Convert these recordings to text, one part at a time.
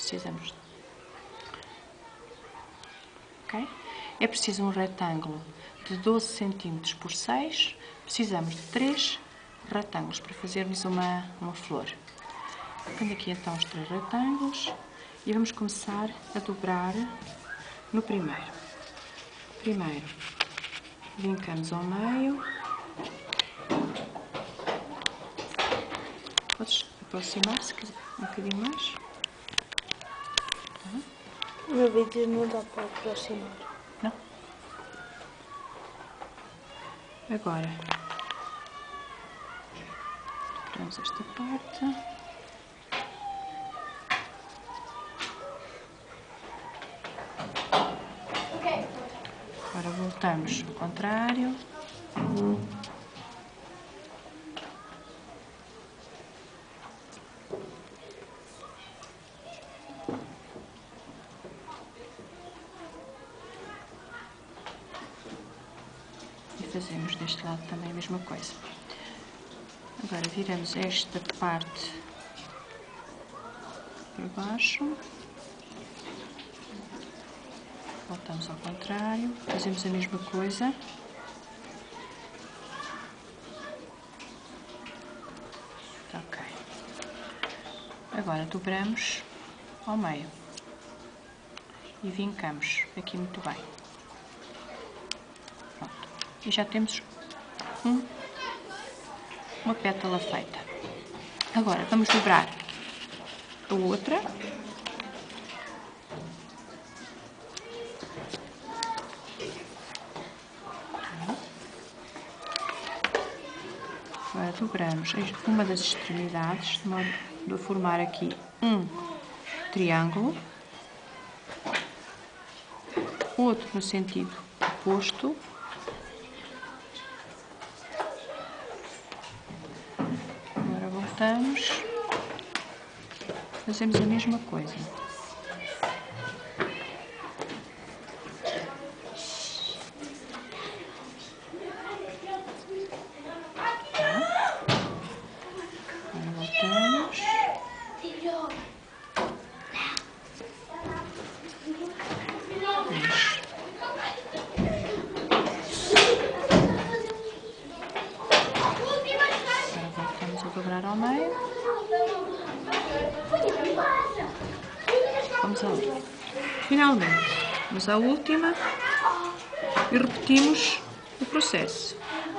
precisamos. Ok? É preciso um retângulo de 12 cm por 6. Precisamos de 3 retângulos para fazermos uma flor. Tenho aqui então os 3 retângulos e vamos começar a dobrar no primeiro. Primeiro, vincamos ao meio. Podes aproximar se quiser um bocadinho mais. O meu vídeo não dá para aproximar. Não? Agora, dobramos esta parte. Agora voltamos ao contrário. E fazemos deste lado também a mesma coisa. Agora viramos esta parte para baixo. Voltamos ao contrário, fazemos a mesma coisa. Ok. Agora dobramos ao meio e vincamos aqui muito bem. Pronto. E já temos uma pétala feita. Agora vamos dobrar a outra. Agora dobramos uma das extremidades de modo a formar aqui um triângulo, outro no sentido oposto. Agora voltamos, fazemos a mesma coisa. Dobrar ao meio. Vamos à outra. Finalmente, vamos à última e repetimos o processo.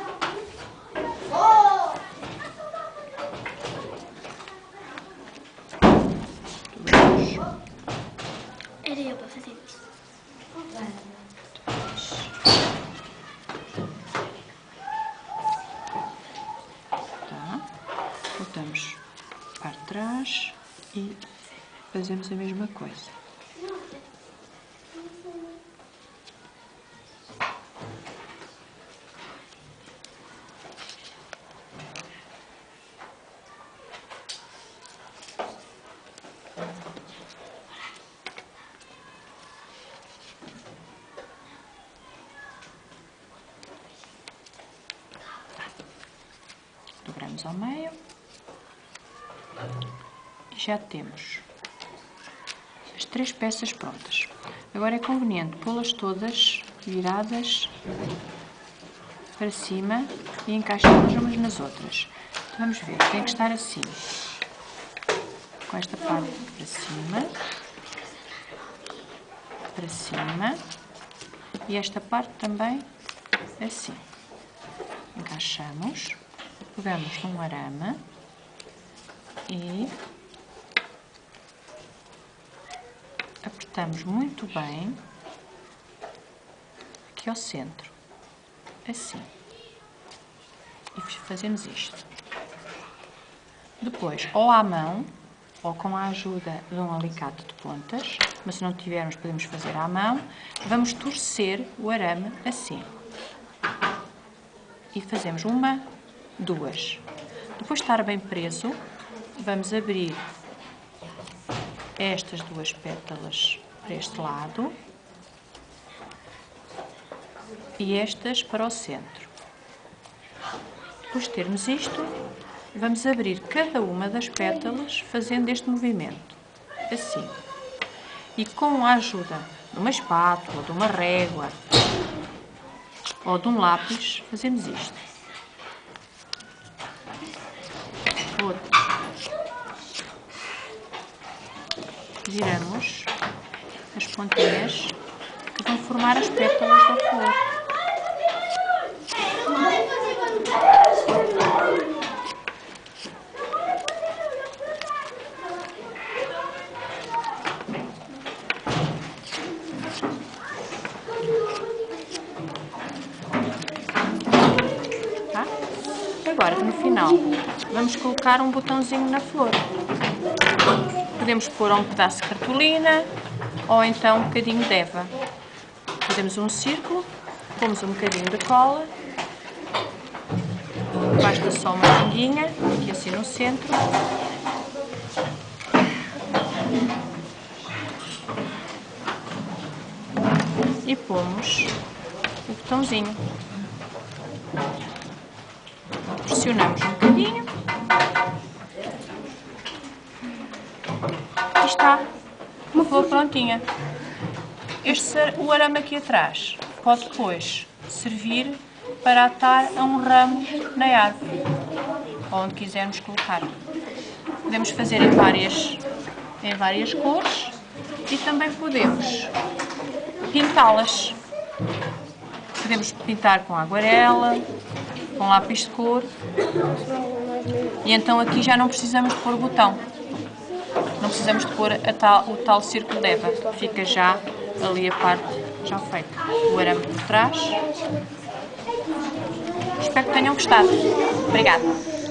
Dobramos. Era eu para fazer isso. Voltamos para trás e fazemos a mesma coisa. Dobramos ao meio. E já temos as 3 peças prontas. Agora é conveniente pô-las todas viradas para cima e encaixá-las umas nas outras. Então vamos ver, tem que estar assim, com esta parte para cima e esta parte também assim. Encaixamos, pegamos num arame e apertamos muito bem aqui ao centro, assim, e fazemos isto. Depois, ou à mão, ou com a ajuda de um alicate de pontas, mas se não tivermos podemos fazer à mão, vamos torcer o arame assim. E fazemos 1, 2. Depois de estar bem preso, vamos abrir estas 2 pétalas para este lado e estas para o centro. Depois de termos isto, vamos abrir cada uma das pétalas fazendo este movimento, assim. E com a ajuda de uma espátula, de uma régua ou de um lápis, fazemos isto. Outro. Viramos as pontinhas que vão formar as pétalas da flor. Tá? Agora, no final, vamos colocar um botãozinho na flor. Podemos pôr um pedaço de cartolina ou então um bocadinho de eva. Fazemos um círculo, pomos um bocadinho de cola, basta só uma pinguinha, aqui assim no centro. E pomos o botãozinho. Pressionamos um bocadinho. E está uma flor prontinha. O arame aqui atrás pode depois servir para atar a um ramo na árvore, onde quisermos colocar. Podemos fazer em várias cores e também podemos pintá-las. Podemos pintar com aguarela, com lápis de cor. E então aqui já não precisamos de pôr o botão. Não precisamos de pôr o tal círculo de eva. Fica já ali a parte já feita. O arame por trás. Espero que tenham gostado. Obrigada.